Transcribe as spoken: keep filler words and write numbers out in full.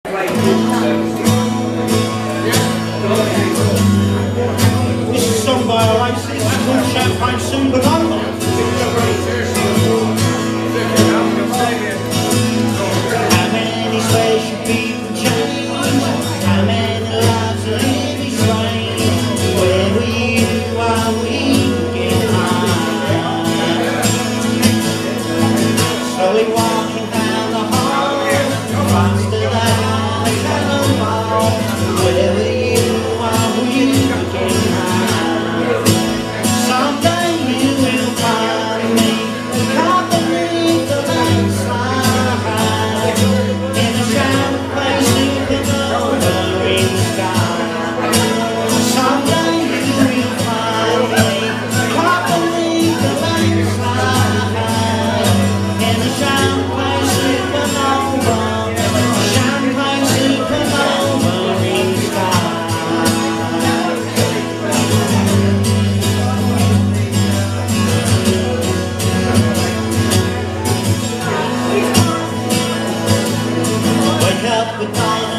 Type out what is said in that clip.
This is sung by Oasis called Champagne Supernova. How many special people change? How many lives are in this rain? Where were you while we get high? Slowly walking down the hall, faster than a cannonball. Where were you while we get high? Someday you will find me caught beneath the landslide in a shallow place supernova in the sky. Someday you will find me caught beneath the landslide in a shallow place supernova, champagne supernova in the sky. Wake up with dawn.